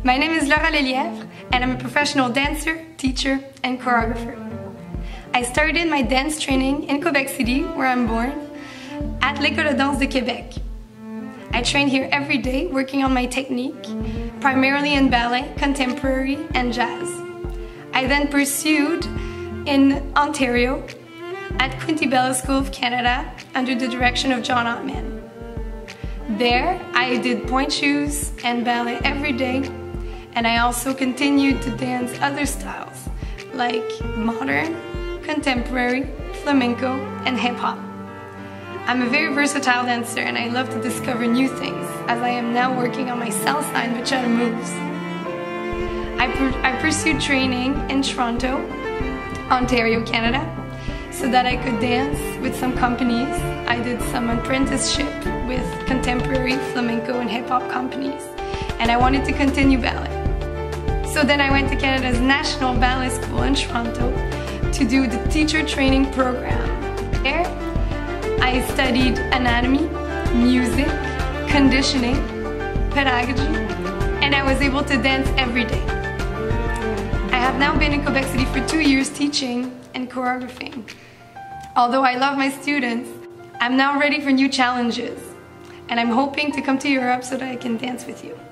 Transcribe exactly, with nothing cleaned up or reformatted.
My name is Lelievre and I'm a professional dancer, teacher and choreographer. I started my dance training in Quebec City, where I'm born, at l'École de danse de Québec. I train here every day working on my technique, primarily in ballet, contemporary and jazz. I then pursued in Ontario at Quinte Ballet School of Canada under the direction of John Ottman. There, I did point shoes and ballet every day, and I also continued to dance other styles like modern, contemporary, flamenco, and hip-hop. I'm a very versatile dancer and I love to discover new things, as I am now working on my south side bachata moves. I, pur I pursued training in Toronto, Ontario, Canada, so that I could dance with some companies. I did some apprenticeship with contemporary, flamenco, and hip-hop companies, and I wanted to continue ballet. So then I went to Canada's National Ballet School in Toronto to do the teacher training program. There, I studied anatomy, music, conditioning, pedagogy, and I was able to dance every day. I have now been in Quebec City for two years teaching and choreographing. Although I love my students, I'm now ready for new challenges, and I'm hoping to come to Europe so that I can dance with you.